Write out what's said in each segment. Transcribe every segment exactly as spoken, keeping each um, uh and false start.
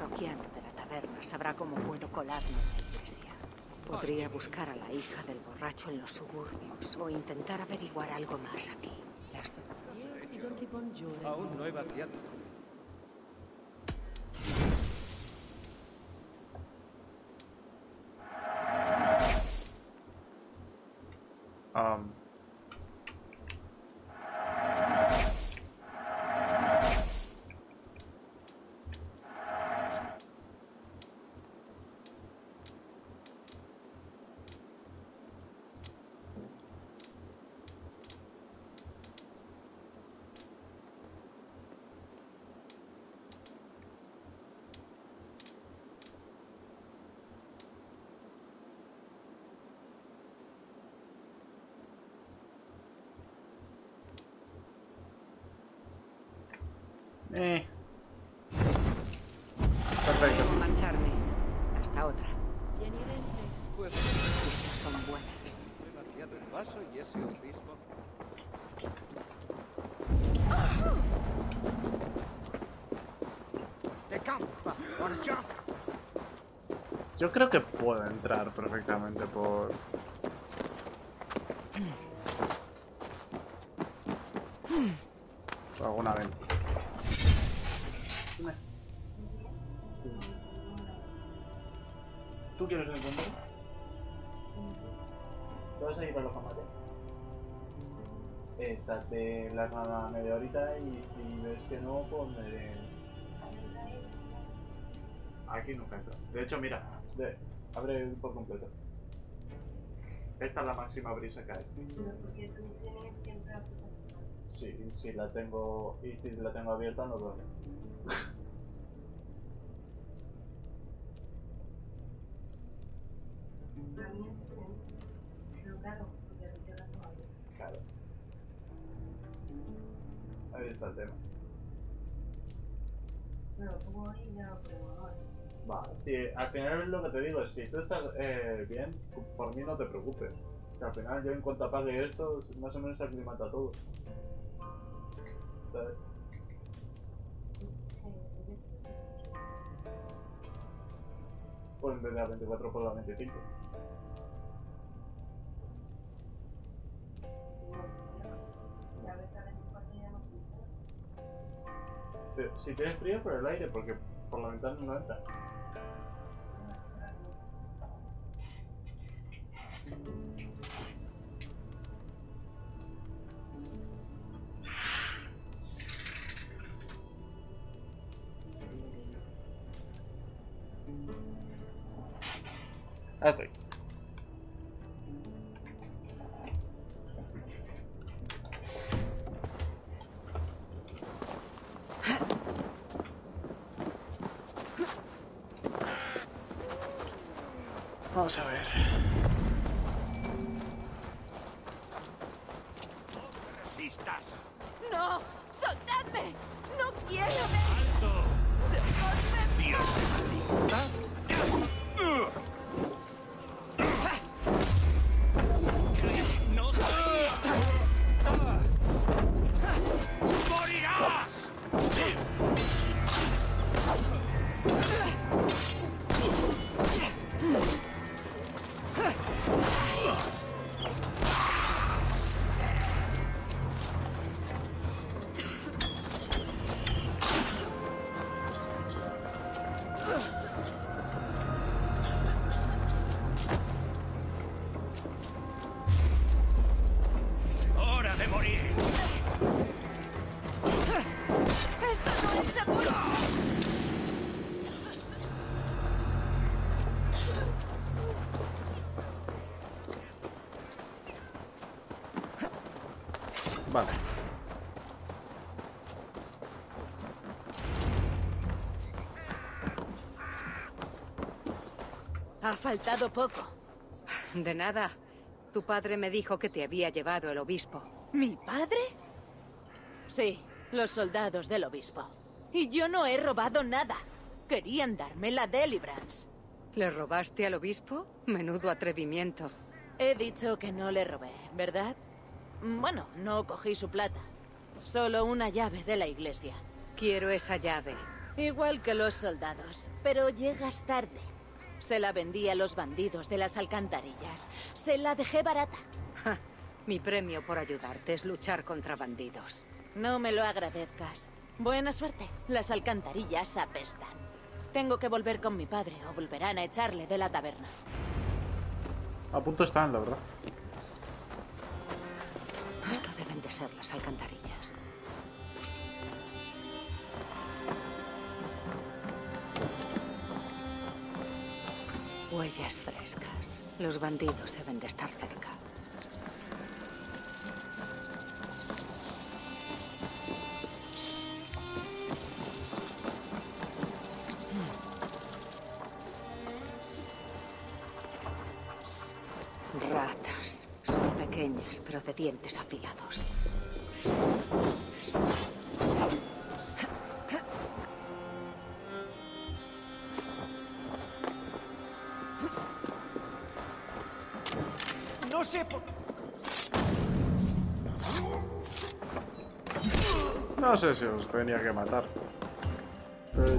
parroquiano de la taberna sabrá cómo puedo colarme en la iglesia. Podría buscar a la hija del borracho en los suburbios o intentar averiguar algo más aquí. Las dos. Aún no he vaciado. Um. Eh. Perfecto. Debo marcharme. Hasta otra. Pues Estas son buenas. he vaciado el vaso y ese obispo. Yo creo que puedo entrar perfectamente por... por alguna vez. ¿Tú quieres encontrar? ¿Te vas a ir a los camares? Estate en la cama media horita y si ves que no, pues me... Aquí nunca entra. De hecho, mira, de... abre por completo. Esta es la máxima brisa que hay. Porque tú tienes siempre la protección. Sí, si la tengo... y si la tengo abierta no duele. Para mí es diferente. Pero claro, porque a ti te la tengo abierta. Claro. Ahí está el tema. Pero lo pongo ahí y ya lo pongo ahora. Va, sí, al final es lo que te digo, si tú estás eh, bien, por mí no te preocupes. Que al final yo en cuanto apague esto, más o menos se aclimata todo. ¿Sabes? Pues en vez de la veinticuatro por la veinticinco. Y a veces a veinticuatro ya no funciona. Pero si tienes frío por el aire, porque por la ventana no entra. Ahí estoy. Vamos a ver. ¡Resistas! ¡No! ¡Soltadme! ¡No quiero ver! ¡Alto! ¡Dejadme! ¡Dios de maldita! ¡No sabía! ¡Morirás! ¡Hora de morir! ¡Esto no es seguro! Vale. Ha faltado poco. De nada. Tu padre me dijo que te había llevado el obispo. ¿Mi padre? Sí, los soldados del obispo. Y yo no he robado nada. Querían darme la Deliverance. ¿Le robaste al obispo? Menudo atrevimiento. He dicho que no le robé, ¿verdad? Bueno, no cogí su plata. Solo una llave de la iglesia. Quiero esa llave. Igual que los soldados, pero llegas tarde. Se la vendí a los bandidos de las alcantarillas. Se la dejé barata. Ja, mi premio por ayudarte es luchar contra bandidos. No me lo agradezcas. Buena suerte. Las alcantarillas apestan. Tengo que volver con mi padre o volverán a echarle de la taberna. A punto están, la verdad. Esto deben de ser las alcantarillas. Huellas frescas. Los bandidos deben de estar cerca. Ratas. Son pequeñas, pero de dientes afilados. No sé por... No sé si os tenía que matar. Eh...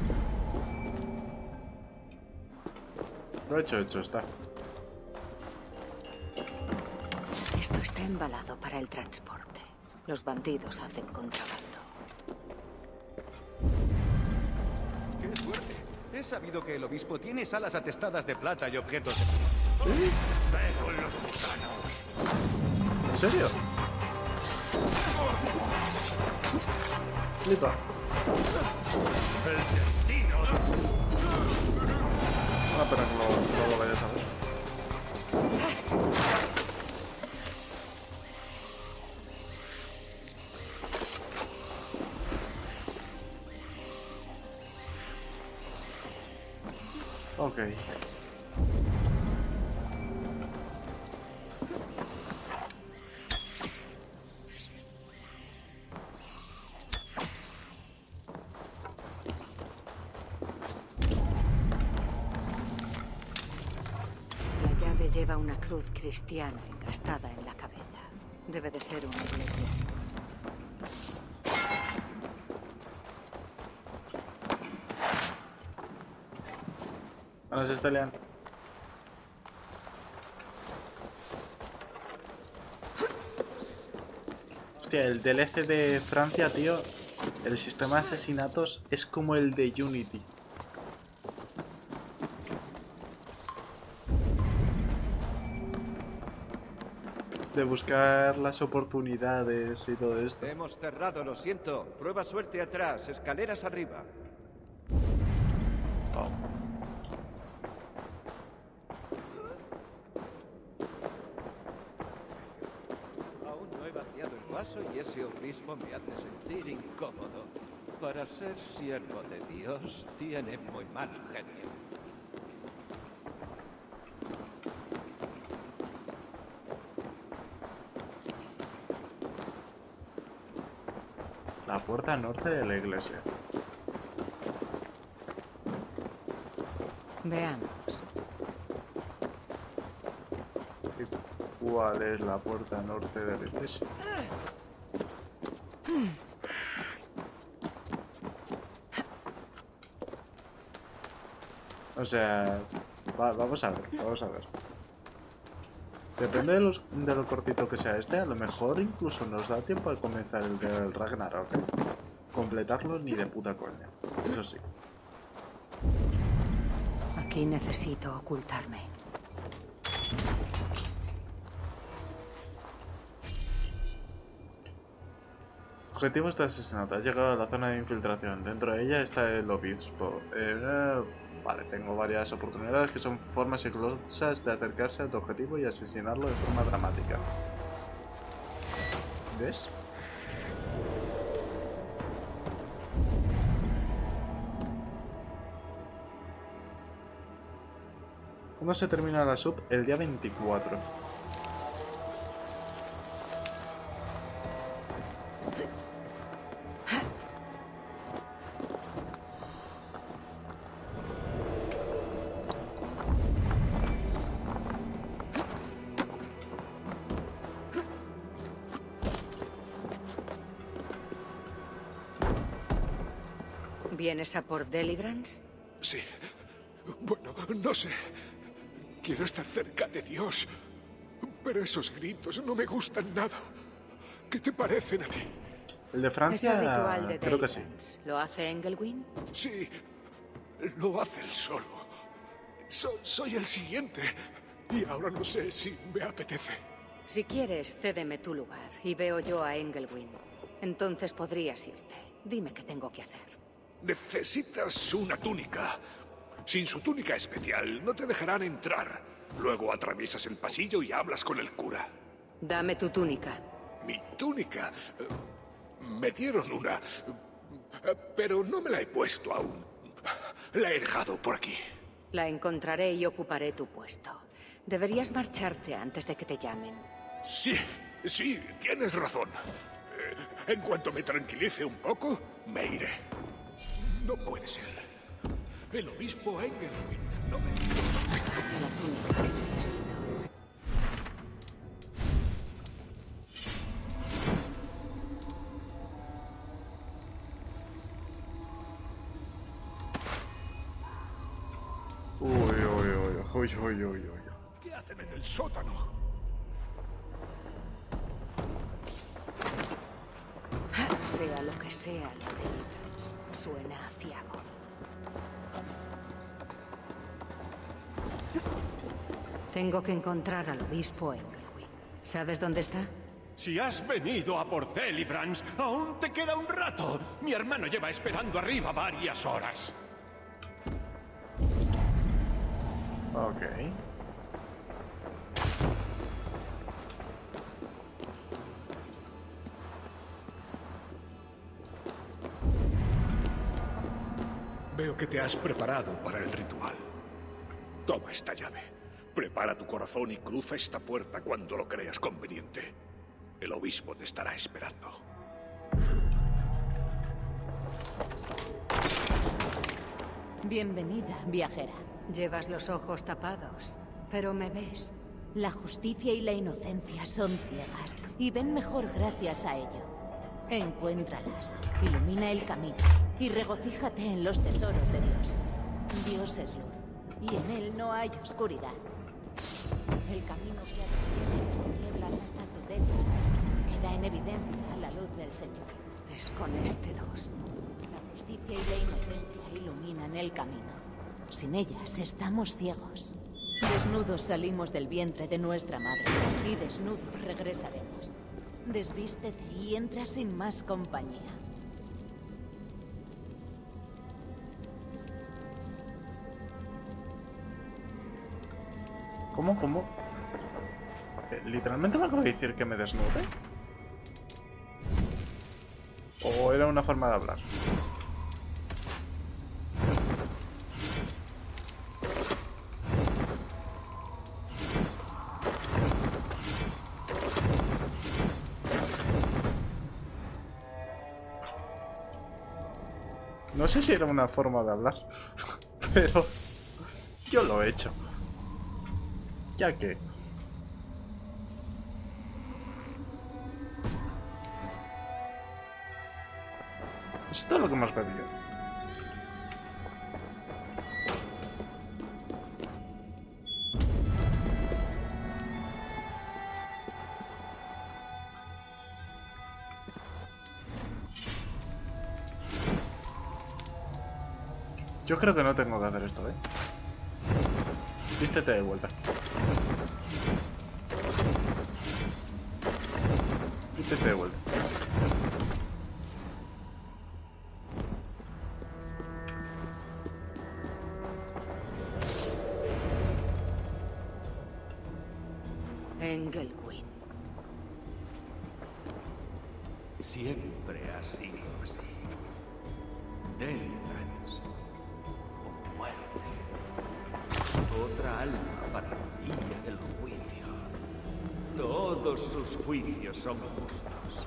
Lo hecho, hecho está. Esto está embalado para el transporte. Los bandidos hacen contrabando. ¡Qué suerte! He sabido que el obispo tiene salas atestadas de plata y objetos de... Ve con los gusanos. ¿En serio? Flipa. El destino. Una pena que no, no lo vayas a ver. Ok. La llave lleva una cruz cristiana encastada en la cabeza. Debe de ser una iglesia. Buenas, Estelian. Hostia, el D L C de Francia, tío. El sistema de asesinatos es como el de Unity. De buscar las oportunidades y todo esto. Hemos cerrado, lo siento. Prueba suerte atrás, escaleras arriba. Oh. Aún no he vaciado el vaso y ese obispo me hace sentir incómodo. Para ser siervo de Dios, tiene muy mal genio. La puerta norte de la iglesia. Veamos. ¿Y cuál es la puerta norte de la iglesia? O sea, va- vamos a ver, vamos a ver. Depende de, los, de lo cortito que sea este, a lo mejor incluso nos da tiempo a comenzar el del Ragnarok. ¿Eh? Completarlo ni de puta coña, eso sí. Aquí necesito ocultarme. Objetivo este asesinato. Ha llegado a la zona de infiltración. Dentro de ella está el obispo. Eh, eh, vale, tengo varias oportunidades que son formas sigilosas de acercarse a tu objetivo y asesinarlo de forma dramática. ¿Ves? ¿Cuándo se termina la sub? El día veinticuatro. ¿Vienes a por Deliverance? Sí. Bueno, no sé. Quiero estar cerca de Dios. Pero esos gritos no me gustan nada. ¿Qué te parecen a ti? El de Francia, Es el ritual de creo que sí. Deliverance. ¿Lo hace Engelwin? Sí. Lo hace él solo. So- soy el siguiente. Y ahora no sé si me apetece. Si quieres, cédeme tu lugar y veo yo a Engelwin. Entonces podrías irte. Dime qué tengo que hacer. Necesitas una túnica. Sin su túnica especial, no te dejarán entrar. Luego atraviesas el pasillo y hablas con el cura. Dame tu túnica. Mi túnica. eh, Me dieron una. eh, Pero no me la he puesto aún. La he dejado por aquí. La encontraré y ocuparé tu puesto. Deberías marcharte antes de que te llamen. Sí, sí, tienes razón. Eh, En cuanto me tranquilice un poco, me iré. No puede ser. El obispo Engelwin no me... La túnica que necesito. Uy, uy, uy, uy, uy, uy, uy. ¿Qué hacen en el sótano? Sea lo que sea lo de Deliverance, suena aciago. Tengo que encontrar al obispo Engelwin. ¿Sabes dónde está? Si has venido a por Deliverance, aún te queda un rato. Mi hermano lleva esperando arriba varias horas. Ok. Veo que te has preparado para el ritual. Toma esta llave. Prepara tu corazón y cruza esta puerta cuando lo creas conveniente. El obispo te estará esperando. Bienvenida, viajera. Llevas los ojos tapados, pero me ves. La justicia y la inocencia son ciegas y ven mejor gracias a ello. Encuéntralas, ilumina el camino y regocíjate en los tesoros de Dios. Dios es luz y en él no hay oscuridad. El camino que atraviesa las tinieblas hasta tu Deliverance queda en evidencia a la luz del Señor. Es con este dos. La justicia y la inocencia iluminan el camino. Sin ellas estamos ciegos. Desnudos salimos del vientre de nuestra madre y desnudos regresaremos. Desvístete y entra sin más compañía. ¿Cómo, cómo? Eh, ¿Literalmente me acaba de decir que me desnude? ¿O era una forma de hablar? No sé si era una forma de hablar, pero yo lo he hecho. Ya que... Es todo lo que hemos pedido. Yo creo que no tengo que hacer esto, ¿eh? Vístete de vuelta. Vístete de vuelta. Engelwin. Siempre ha sido así. Deliverance. O muerte. Otra alma para la orilla del juicio. Todos sus juicios son justos.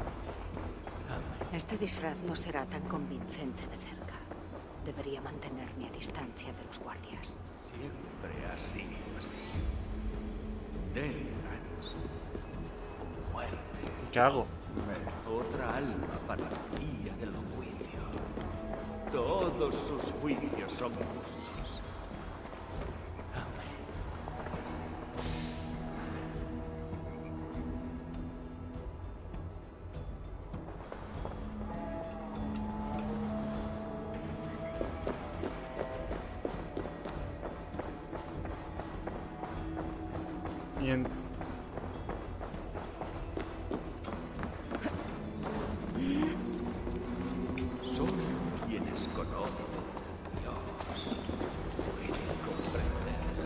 Este disfraz no será tan convincente de cerca. Debería mantenerme a distancia de los guardias. Siempre ha sido así. Deliverance. O muerte. ¿Qué hago? Me... Otra alma para la orilla del juicio. Todos sus juicios son justos. Amén. Y en... Solo quienes conocen a Dios pueden comprender la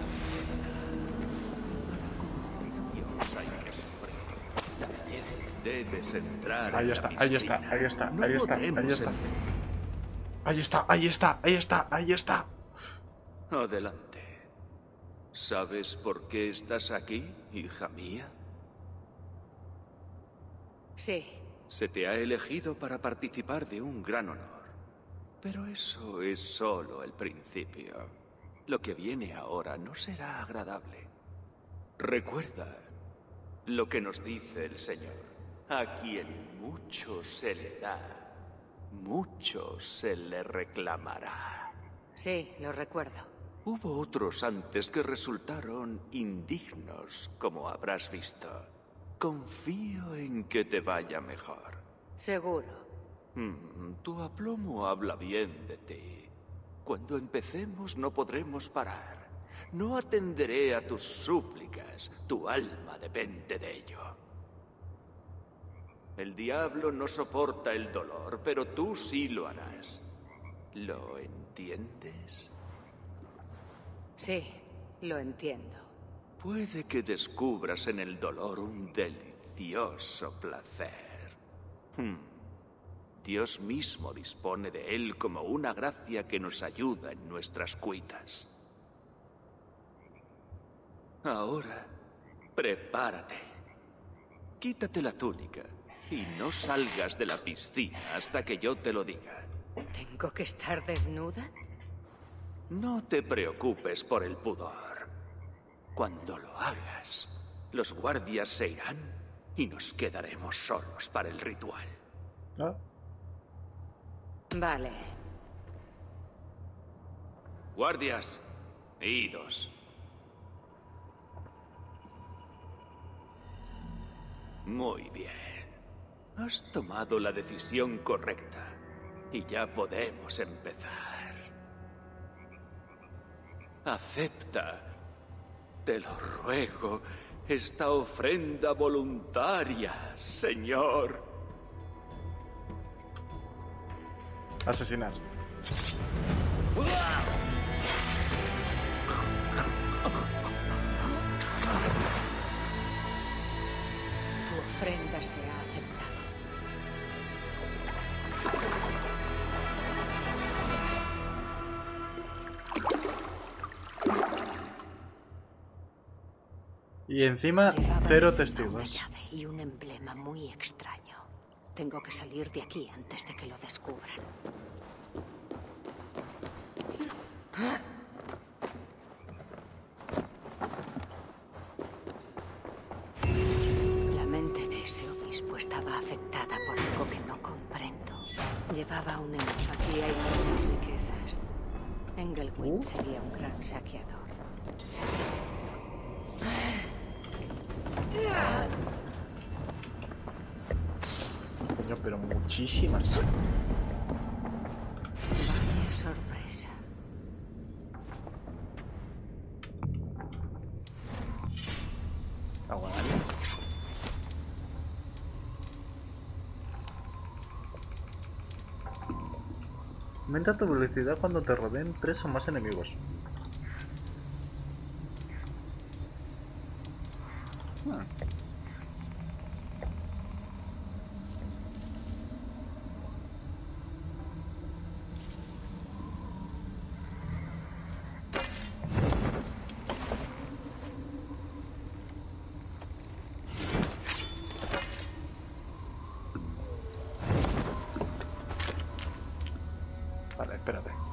pena. Dios hay que sufrir. También debes entrar Ahí en está, la ahí está, piscina. ahí está, No ahí está, podremos ahí está. em- Ahí está, ahí está, ahí está, ahí está. Adelante. ¿Sabes por qué estás aquí, hija mía? Sí. Se te ha elegido para participar de un gran honor. Pero eso es solo el principio. Lo que viene ahora no será agradable. Recuerda lo que nos dice el Señor. A quien mucho se le da, mucho se le reclamará. Sí, lo recuerdo. Hubo otros antes que resultaron indignos, como habrás visto. Confío en que te vaya mejor. Seguro. Mm, tu aplomo habla bien de ti. Cuando empecemos no podremos parar. No atenderé a tus súplicas. Tu alma depende de ello. El diablo no soporta el dolor, pero tú sí lo harás. ¿Lo entiendes? Sí, lo entiendo. Puede que descubras en el dolor un delicioso placer. Hmm. Dios mismo dispone de él como una gracia que nos ayuda en nuestras cuitas. Ahora, prepárate. Quítate la túnica y no salgas de la piscina hasta que yo te lo diga. ¿Tengo que estar desnuda? No te preocupes por el pudor. Cuando lo hagas, los guardias se irán y nos quedaremos solos para el ritual. ¿Ah? Vale. Guardias, idos. Muy bien. Has tomado la decisión correcta y ya podemos empezar. Acepta, te lo ruego, esta ofrenda voluntaria, Señor. Asesinar. Tu ofrenda se ha aceptado. Y encima, Llevaba cero encima testigos. una llave y un emblema muy extraño. Tengo que salir de aquí antes de que lo descubran. La mente de ese obispo estaba afectada por algo que no comprendo. Llevaba un enigma. Aquí hay muchas riquezas. Engelwind sería un gran saqueador. Coño, pero muchísimas. Vaya sorpresa. Agua. Aumenta tu velocidad cuando te rodeen tres o más enemigos. Ah. Vale, espérate.